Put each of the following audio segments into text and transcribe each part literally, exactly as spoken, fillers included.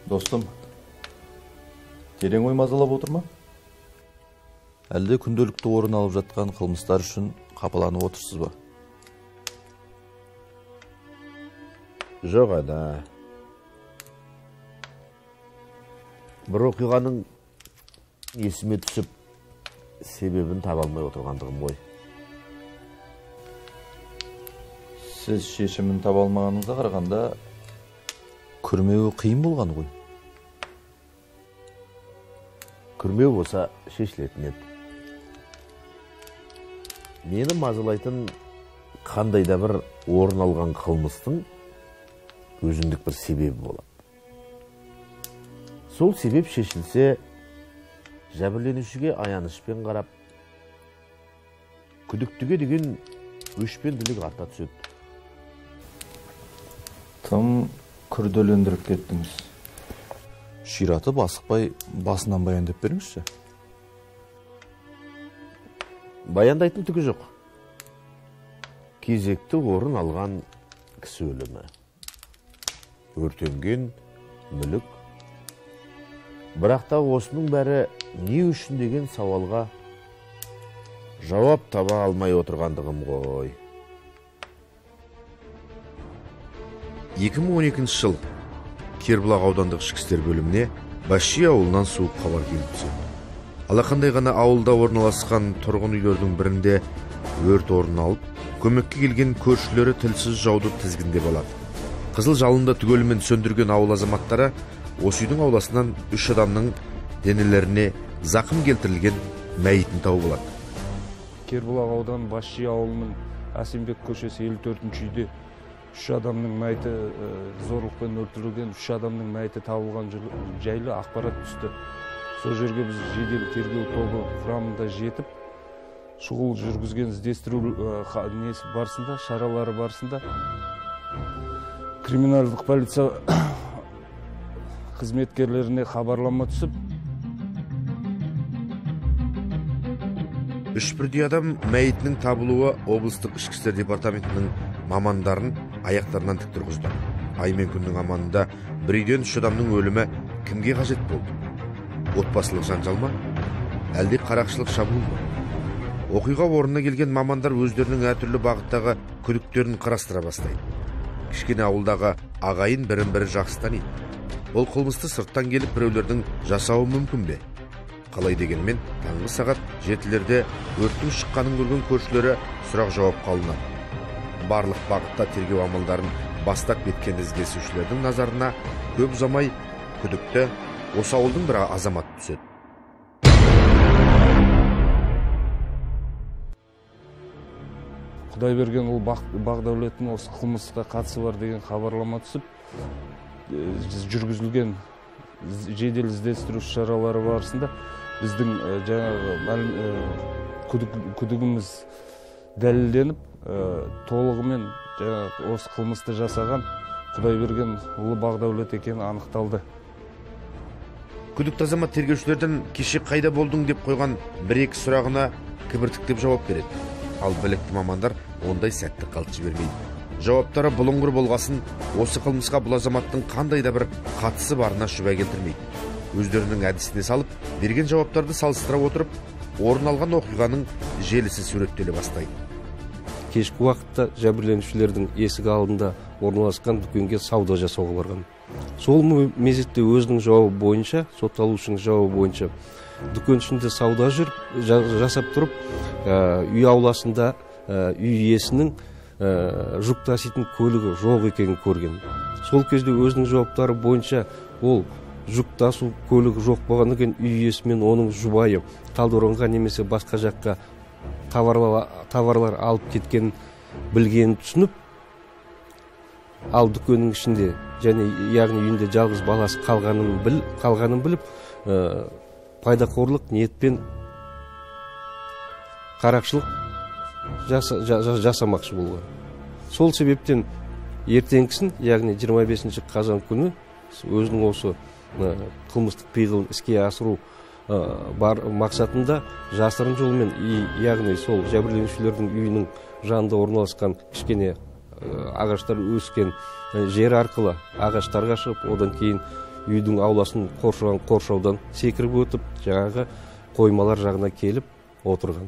Достым, терең ой мазалап отыр ма? Әлде күнделікті орын алып жатқан қылмыстар үшін қапаланып отырсыз ба? Жоқ ада. Бір оқиғаның есіме түсіп, себебін таба алмай отырғандығым ғой. Сіз шешімін таба алмағаныңызға қарағанда, күрмеуі қиын болған ғой. Күрмеу болса шешілетін еді. Мені мазалайтын қандай да бір орын алған қылмыстың өзіндік бір себебі болады. Сол себеп шешілсе, жәбірленушіге аянышпен қарап, күдіктіге деген өшпенділік арта түседі. Тым күрделендіріп кеттіңіз. Ширатып асықпай басынан баяндап беріңізші. Баяндайтын түгі жоқ. Кезекті орын алған кісі өлімі. Өртенген мүлік. Бірақ та осының бәрі не үшін деген сауалға жауап таба алмай отырғандығым ғой. екі мың он екінші жыл Кербұлақ аудандық ішкі істер бөліміне Басшы ауылынан суық хабар келіп түседі. Алақандай ғана ауылда орналасқан тұрғын үйлердің бірінде өрт орын алып, көмекке келген көршілері тілсіз жауды тізгіндеп алады. Қызыл жалынды түгелімен сөндірген ауыл азаматтары осы үйдің ауласынан үш адамның денелеріне зақым келтірілген мәйітін тауып алады. Кербұлақ ауданы Басшы ауылының Әсембек көшесі елу төртінші үйде үш адамның мәйіті зорлықпен өлтірілген, үш адамның мәйіті табылған жайлы ақпарат түсті. Сол жерге біз жедел тергеу тобы құрамында жетіп, шұғыл жүргізген іздестіру несі барысында, шаралары барысында криминалдық полиция қызметкерлеріне хабарлама түсіп, үш бірдей адам мәйітінің табылуы облыстық ішкі істер департаментінің мамандарын аяқтарынан тік тұрғызды. Ай мен күннің аманында бір үйден үш адамның өлімі кімге қажет болды? Отбасылық жанжал ма? Әлде қарақшылық шабуыл ма? Оқиға орнына келген мамандар өздерінің әртүрлі бағыттағы күдіктерін қарастыра бастайды. Кішкене ауылдағы ағайын бірін-бірі жақсы таниды. Бұл қылмысты сырттан келіп біреулердің жасауы мүмкін бе? Қалай дегенмен, таңғы сағат жетілерде өрттің шыққанын көрген көршілері сұрақ жауап қалынады. Барлық бағытта тергеу амалдарын бастап кеткен іздесушілердің назарына көп ұзамай күдікті осы ауылдың бір азамат түседі. Құдай берген ол Бақдәулеттің осы қылмысқа қатысы бар деген хабарлама түсіп, жүргізілген жедел іздестіру шаралары барысында біздің жаңағы күдігіміз дәлелденіп, толығымен осы қылмысты жасаған Құдай берген ұлы Бақдәулет екені анықталды. Күдікті азамат тергеушілерден кеше қайда болдың деп қойған бір-екі сұрағына кібіртіктеп жауап береді. Ал білікті мамандар ондай сәтті қалт жібермейді. Жауаптары бұлыңғыр болғасын, осы қылмысқа бұл азаматтың қандай да бір қатысы барына шүбә келтірмейді. Өздерінің әдісіне салып, берген жауаптарды салыстыра отырып, орын алған оқиғаның желісі суреттеле бастайды. Кешкі уақытта жәбірленушілердің есік алдында орналасқан дүкенге сауда жасауға барған. Сол мезетте өзінің жауабы бойынша, сотталушының жауабы бойынша, дүкен ішінде сауда жүріп, жасап тұрып, үй ауласында үй иесінің жүк таситын көлігі жоқ екенін көрген. Сол кезде өзінің жауаптары бойынша ол жүк тасу көлігі жоқ болғаннан кейін үй иесі мен оның жұбайы Талдықорғанға немесе басқа жаққа товарлар алып кеткенін білгенін түсініп, ал дүкеннің ішінде және яғни үйінде жалғыз баласы қалғанын біл, қалғанын біліп, пайдақорлық ниетпен қарақшылық жаса, жасамақшы болған. Сол себептен ертеңгісін, яғни жиырма бесінші қазан күні өзінің осы қылмыстық пиғылын іске асыру бар мақсатында жасырын жолмен, яғни сол жәбірленушілердің үйінің жанында орналасқан кішкене ағаштар өскен жер арқылы ағаштарға шығып, одан кейін үйдің ауласын қоршаған қоршаудан секіріп өтіп, жаңағы қоймалар жағына келіп отырған.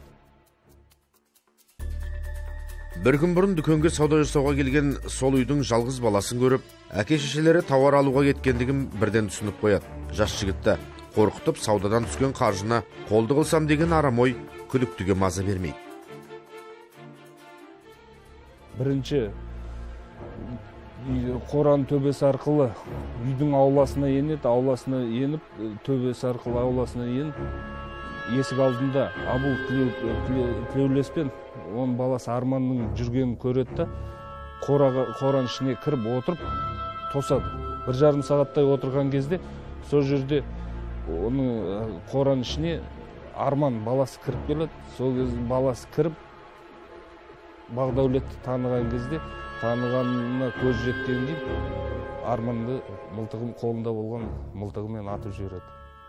Бір күн бұрын дүкенге сауда жасауға келген сол үйдің жалғыз баласын көріп, әке-шешелері тауар алуға кеткендігін бірден түсініп қояды. Жас жігітті қорқытып, саудадан түскен қаржыны қолды қылсам деген арам ой күдіктіге маза бермейді. Бірінші қораның төбесі арқылы үйдің ауласына енеді, ауласына еніп, төбесі арқылы ауласына еніп, есік алдында абыл тілеулеспен оның баласы Арманның жүргенін көреді, қораның ішіне кіріп отырып тосады. Бір жарым сағаттай отырған кезде сол жерде оның қораның ішіне Арман баласы кіріп келеді. Сол кезде баласы кіріп Бағдәулетті таныған кезде, танығанына көз жеткен кейін Арманды мылтығын қолында болған мылтығымен атып жібереді.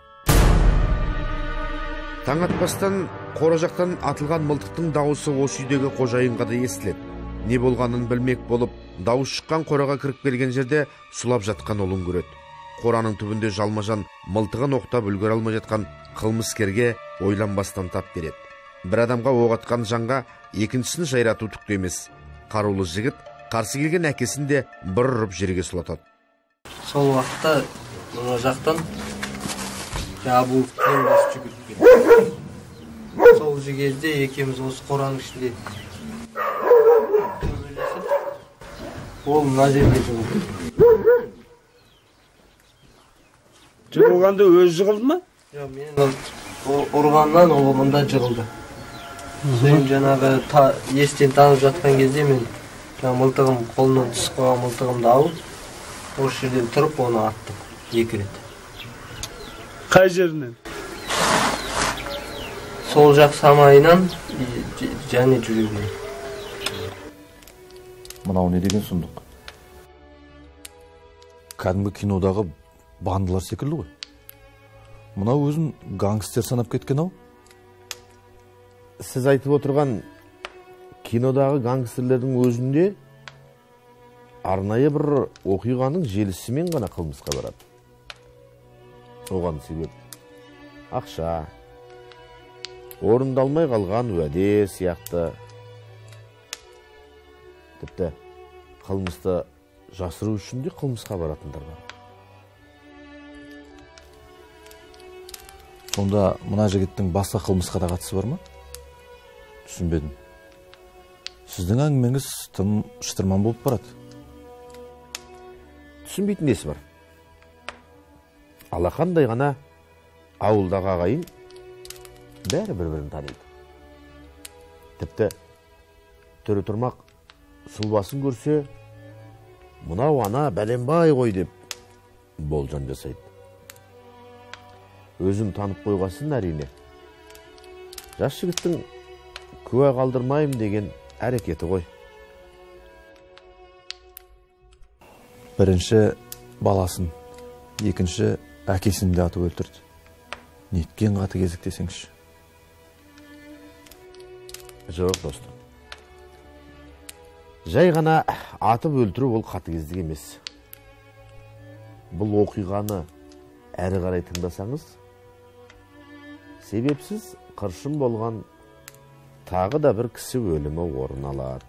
Таң атпастан қора жақтан атылған мылтықтың дауысы осы үйдегі қожайынға да естіледі. Не болғанын білмек болып, дауыс шыққан қораға кіріп келген жерде сұлап жатқан ұлын көреді. Қораның түбінде жалмажан мылтығын оқтап үлгере алмай жатқан қылмыскерге ойланбастан тап береді. Бір адамға оқ атқан жанға екіншісін жайрату түкті емес. Қарулы жігіт қарсы келген әкесін де бір ұрып жерге сұлатады. Сол уақытта мына жақтан Абыл тілеулес жүгіріп келді. Сол жерде екеуміз осы қораның ішінде ол мына жерге жығылды. Жығылғанда өзі жығылды ма? Жоқ, мен ұрғаннан ол мында жығылды. Мен жаңағы естен танып жатқан кезде мен мылтығым қолынан түсіп қалған мылтығымды алып, осы жерден тұрып оны аттым екі рет. Қай жерінен? Сол жақ самайынан және жүрегінен. Мынау не деген сұмдық? Кәдімгі кинодағы бандылар секілді ғой. Мынау өзін гангстер санап кеткен ау? Сіз айтып отырған кинодағы гангстерлердің өзінде арнайы бір оқиғаның желісімен ғана қылмысқа барады. Оған себеп ақша, орындалмай қалған уәде сияқты, тіпті қылмысты жасыру үшін де қылмысқа баратындар бар. Сонда мына жігіттің басқа қылмысқа да қатысы бар ма? Түсінбедім. Сіздің әңгімеңіз тым шытырман болып барады. Түсінбейтін несі бар? Алақандай ғана ауылдағы ағайын бәрі бір-бірін таниды. Тіпті түрі тұрмақ сұлбасын көрсе, мынау ана бәленбай ғой деп болжам жасайды. Өзім танып қойғасын әрине. Жас жігіттің куә қалдырмайым деген әрекеті ғой. Бірінші баласын, екінші әкесін де атып өлтірді. Неткен қаты кезік десеңші? Жоқ, достым. Жай ғана атып өлтіру ол қатыгездік емес. Бұл оқиғаны әрі қарай тыңдасаңыз, себепсіз қыршын болған тағы да бір кісі өлімі орын алады.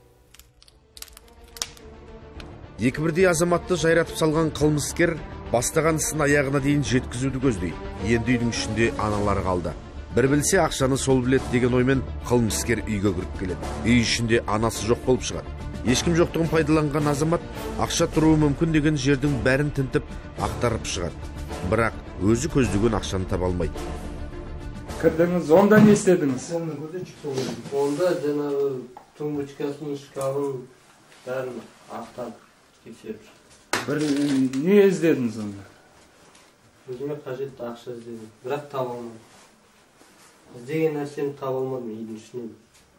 Екі бірдей азаматты жайратып салған қылмыскер бастаған ісін аяғына дейін жеткізуді көздейді. Енді үйдің ішінде аналары қалды. Бір білсе ақшаны сол білет деген оймен қылмыскер үйге кіріп келеді. Үй ішінде анасы жоқ болып шығады. Ешкім жоқтығын пайдаланған азамат ақша тұруы мүмкін деген жердің бәрін тінтіп ақтарып шығады. Бірақ өзі көздеген ақшаны таба алмайды. Кірдіңіз, онда не істедіңіз? Онда жаңағы тумбочкасын, шкафын бәрін ақтарып тексеріп. Бір не іздедіңіз онда? Өзіме қажетті ақша іздедім, бірақ таба алмадым. Іздеген нәрсені таба алмадым үйдің ішінен.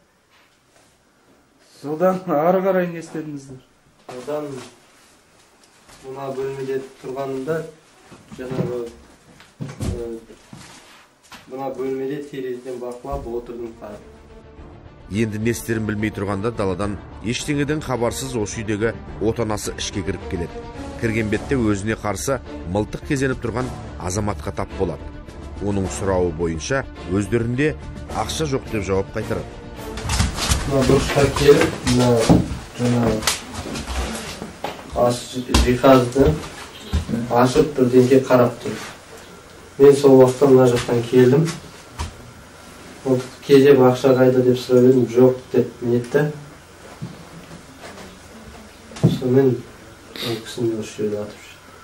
Содан ары қарай не істедіңіздер? Содан мына бөлмеде тұрғанымда жаңағы мына бөлмеде терезеден бақылап отырдым қарап. Енді не істерін білмей тұрғанда даладан ештеңеден хабарсыз осы үйдегі отанасы ішке кіріп келеді. кірген бетте өзіне қарсы мылтық кезеніп тұрған азаматқа тап болады. Оның сұрауы бойынша өздерінде ақша жоқ деп жауап қайтарады. Мына дұрысқа келіп, мына жаңағы жиһазды ашып бірдеңке қарап тұр. Мен сол уақытта мына жақтан келдім. Кезеп ақша қайда деп сұрап едім, жоқ деп нетті. Сонымен ол кісіні осы жерде атып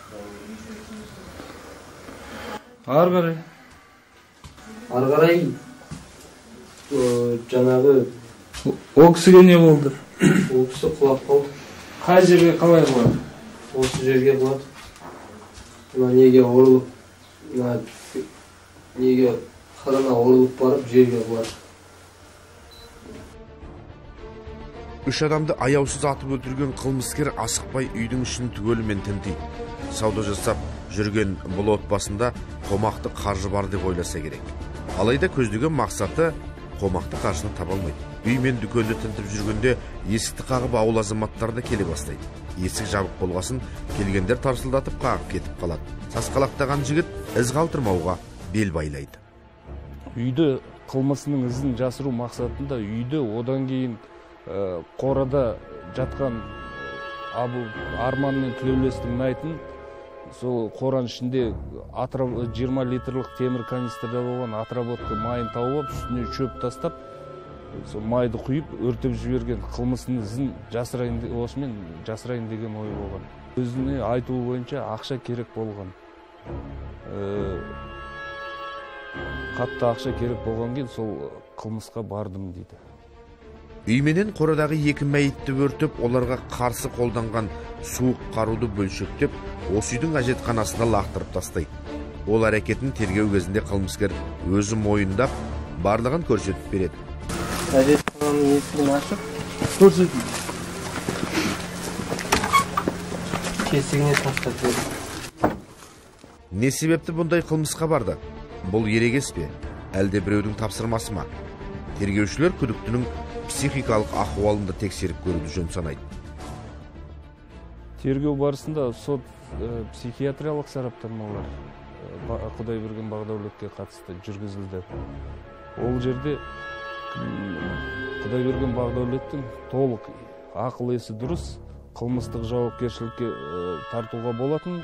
жүр. Ары қарай. Ары қарай жаңағы Ол кісіге не болды? ол кісі құлап қалды. Қай жерге қалай құлады? Осы жерге құлады. Мына неге ұрылып, мына неге қырына ұрылып барып жерге құлады. Үш адамды аяусыз атып өлтірген қылмыскер асықпай үйдің ішін түгелімен тінтейді. Сауда жасап жүрген бұл отбасында қомақты қаржы бар деп ойласа керек. Алайда көздеген мақсаты қомақты қаржыны таба алмайды. Үй мен дүкенді тінтіп жүргенде есікті қағып ауыл азаматтары да келе бастайды. Есік жабық болғасын келгендер тарсылдатып қағып кетіп қалады. Сасқалақтаған жігіт із қалдырмауға бел байлайды. Үйді қылмысының ізін жасыру мақсатында үйді одан кейін қорада жатқан Абу Арман мен Тілеулестің мәйітін сол қораның ішінде жиырма литрлік темір канистрда болған отработка майын тауып, үстіне шөп тастап, сол майды құйып, өртеп жіберген қылмысының ізін жасырайын, осымен жасырайын деген ой болған. Өзіне айтуы бойынша ақша керек болған. Қатты ақша керек болған кейін сол қылмысқа бардым дейді. Үйменен қорадағы екі мәйітті өртеп, оларға қарсы қолданған суық қаруды бөлшектеп, осы үйдің әжетханасына лақтырып тастайды. Ол әрекетін тергеу кезінде қылмыскер өзі мойындап, барлығын көрсетіп береді. Әжетхананың есігін ашып, көрсетіп. Кесігіне тастап берді. Не себепті бұндай қылмысқа барды? Бұл ерегес пе? Әлде біреудің тапсырмасы ма? Тергеушілер күдіктінің психикалық ахуалында тексеріп көруді жөн санайды. Тергеу барысында сот психиатриялық сараптамалар Құдайберген Бақдәулетке қатысты жүргізілді. Ол жерде Құдайберген Бақдәулеттің толық ақыл есі дұрыс, қылмыстық жауапкершілікке тартуға болатын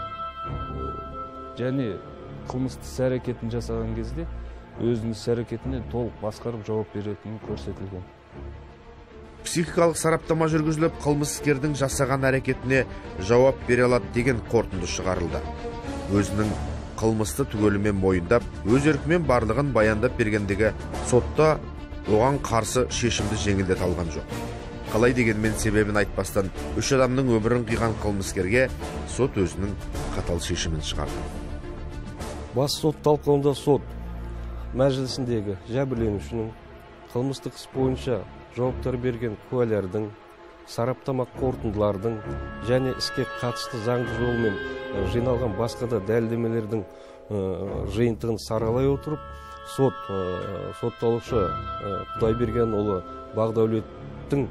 және қылмысты іс-әрекетін жасаған кезде өзінің іс-әрекетіне толық басқарып жауап беретінін көрсетілген. Психикалық сараптама жүргізіліп, қылмыскердің жасаған әрекетіне жауап бере алады деген қорытынды шығарылды. Өзінің қылмысты түгелімен мойындап, өз еркімен барлығын баяндап бергендегі сотта оған қарсы шешімді жеңілдете алған жоқ. Қалай дегенмен себебін айтпастан, үш адамның өмірін қиған қылмыскерге сот өзінің қатал шешімін шығарды. Бас сот талқылауында сот мәжілісіндегі жәбірленушінің қылмыстық іс бойынша жауаптар берген куәлердің, сараптама қорытындылардың және іске қатысты заңды жолмен жиналған басқа да дәлелдемелердің жиынтығын саралай отырып, сот сотталушы Құдайбергенұлы Бақдәулеттің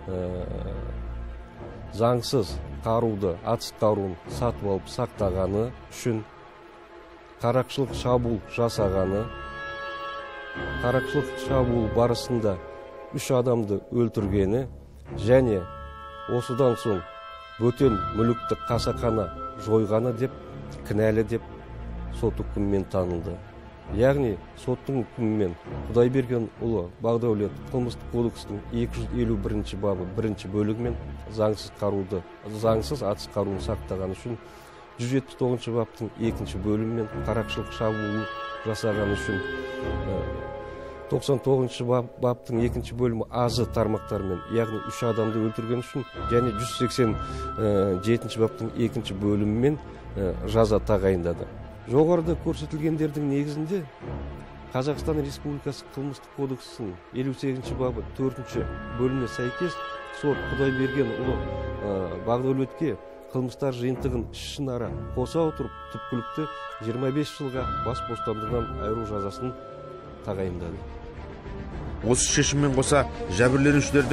заңсыз қаруды, атыс қаруын сатып алып сақтағаны үшін, қарақшылық шабуыл жасағаны, қарақшылық шабуыл барысында үш адамды өлтіргені және осыдан соң бөтен мүлікті қасақана жойғаны деп кінәлі деп сот үкімімен танылды. Яғни соттың үкімімен Құдайбергенұлы Бақдәулет қылмыстық кодекстің екі жүз елу бірінші бабы бірінші бөлігімен заңсыз қаруды, заңсыз атыс қаруын сақтаған үшін жүз жетпіс тоғызыншы баптың екінші бөлімімен қарақшылық шабуыл жасаған үшін тоқсан тоғызыншы баптың екінші бөлімі азы тармақтарымен, яғни үш адамды өлтірген үшін және жүз сексен жетінші баптың екінші бөлімімен жаза тағайындады. Жоғарыда көрсетілгендердің негізінде Қазақстан Республикасы қылмыстық кодексінің елу сегізінші бабы төртінші бөліміне сәйкес сот Құдайбергенұлы Бақдәулетке қылмыстар жиынтығын ішінара қоса отырып түпкілікті жиырма бес жылға бас бостандығынан айыру жазасын тағайындады. Осы шешіммен қоса жәбірленушілердің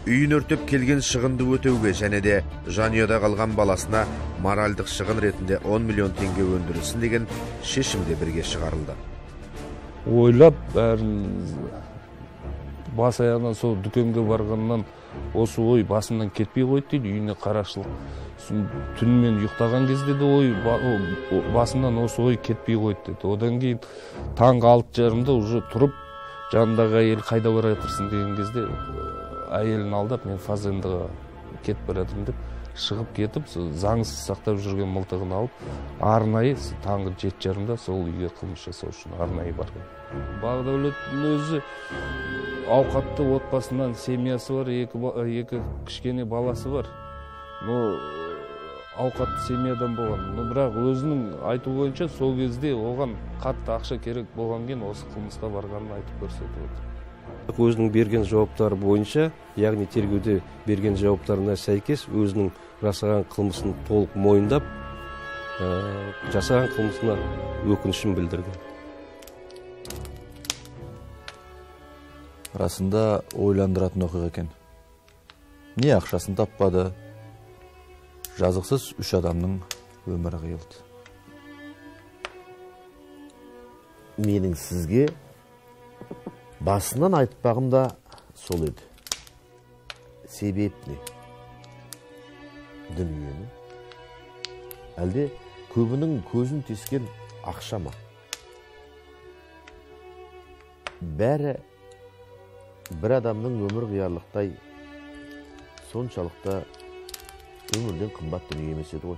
үйін өртеп келген шығынды өтеуге және де жанұяда қалған баласына моральдық шығын ретінде он миллион теңге өндірілсін деген шешім де бірге шығарылды. Ойлап бәрін бас аяғынан сол дүкенге барғаннан осы ой басымнан кетпей қойды дейді, үйіне қарақшылық. Түнімен ұйықтаған кезде де ой басымнан осы ой кетпей қойды деді. Одан кейін таңғы алты жарымда уже тұрып, жанындағы әйел қайда бара жатырсың деген кезде әйелін алдап, мен фазендіға кетіп бара жатырмын деп шығып кетіп, заңсыз сақтап жүрген мылтығын алып, арнайы таңғы жеті жарымда сол үйге қылмыс жасау үшін арнайы барған. Бақдәулеттің өзі ауқатты отбасынан, семьясы бар, екі кішкене баласы бар. Но ауқатты семьядан болған. Но бірақ өзінің айту бойынша сол кезде оған қатты ақша керек болған кейін осы қылмысқа барғанын айтып көрсетіп отыр. Өзінің берген жауаптары бойынша, яғни тергеуде берген жауаптарына сәйкес өзінің жасаған қылмысын толық мойындап, жасаған қылмысына өкінішін білдірді. Расында ойландыратын оқиға екен. Не ақшасын таппады, жазықсыз үш адамның өмірі қиылды. Менің сізге басынан айтпағым да сол еді. Себеп не? Дүниені? Әлде көбінің көзін тескен ақша ма? Бәрі бір адамның өмір қиярлықтай соншалықта өмірден қымбат дүние емес еді ғой.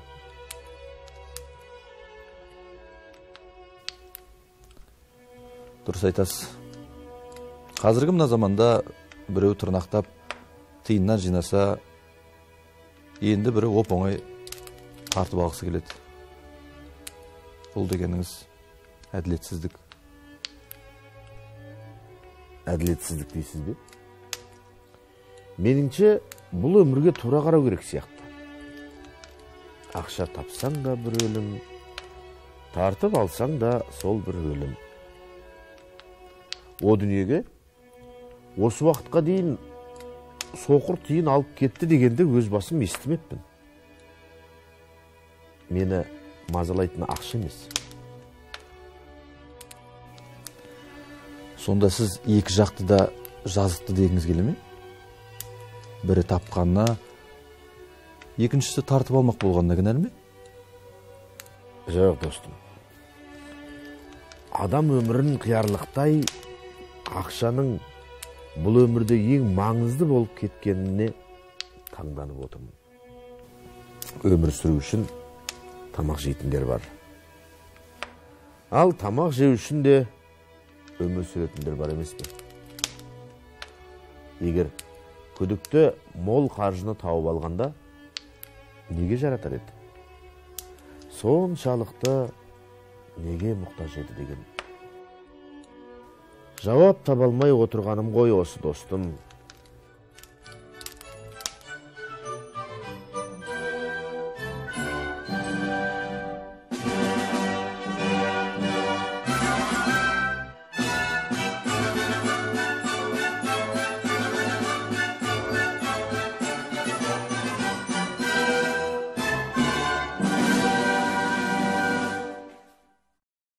Дұрыс айтасыз. Қазіргі мына заманда біреу тырнақтап тиыннан жинаса, енді бірі оп-оңай тартып алғысы келеді. Бұл дегеніңіз әділетсіздік. Әділетсіздік дейсіз бе? Меніңше, бұл өмірге тура қарау керек сияқты. Ақша тапсаң да бір өлім, тартып алсаң да сол бір өлім. О дүниеге осы уақытқа дейін соқыр тиын алып кетті дегенде өз басым естімеппін. Мені мазалайтын ақша емес. Сонда сіз екі жақты да жазықты дегіңіз келе ме? Бірі тапқанына, екіншісі тартып алмақ болғанына кінәлі ме? Жоқ, достым. Адам өмірін қиярлықтай ақшаның бұл өмірде ең маңызды болып кеткеніне таңданып отырмын. Өмір сүру үшін тамақ жейтіндер бар. Ал тамақ жеу үшін де өмір сүретіндер бар емес пе? Егер күдікті мол қаржыны тауып алғанда неге жаратар еді? Соншалықты неге мұқтаж еді деген. Жауап таба алмай отырғаным ғой осы, достым.